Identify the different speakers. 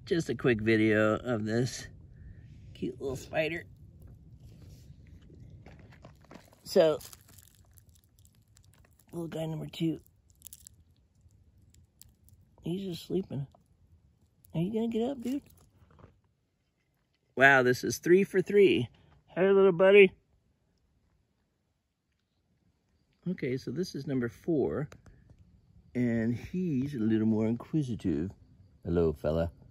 Speaker 1: just a quick video of this cute little spider. So, little guy number 2. He's just sleeping. Are you gonna get up, dude? Wow, this is 3 for 3. Hey, little buddy. Okay, so this is number 4. And he's a little more inquisitive. Hello, fella.